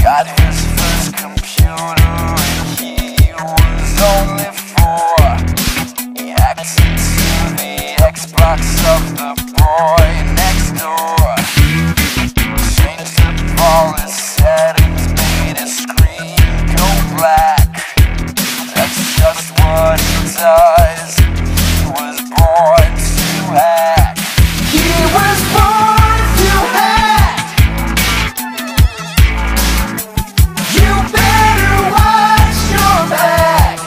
Got his first computer and he was only 4. He hacked into the Xbox of the boy next door. Changed up all his settings, made his screen go black. That's just what he does. He was born to hack. He was born to hack. You better watch your back.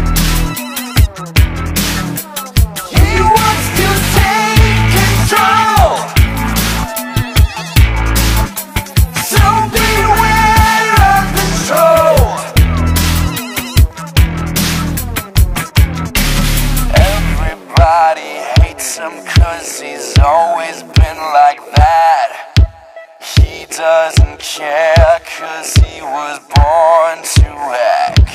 He wants to take control, so beware of the troll. Everybody hates him 'cause he's always been like that. He doesn't care 'cause he was born to hack.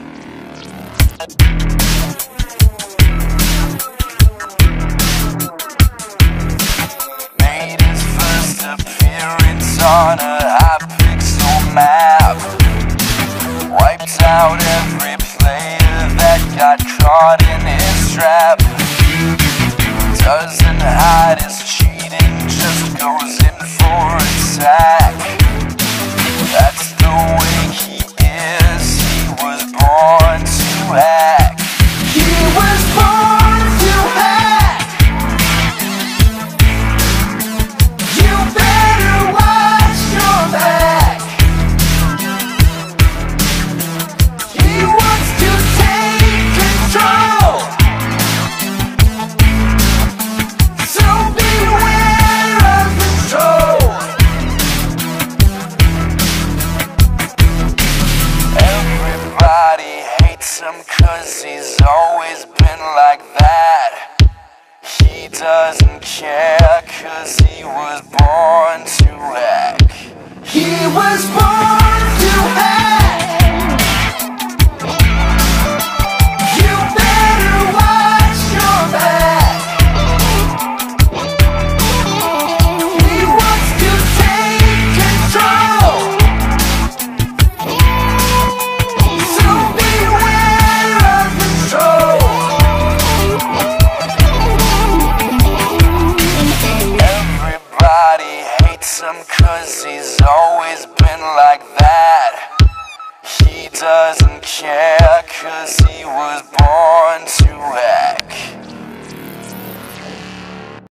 Made his first appearance on a high-pixel map. Wiped out every player that got caught in his trap. Doesn't hide his cheating, just goes in for attack. That's the way he is. He was born to hack. He was born to hack. You better watch your back. He wants to take control, so beware of the troll. Everybody hates him 'cause he's always been like that. He doesn't care 'cause he was born to hack. He was born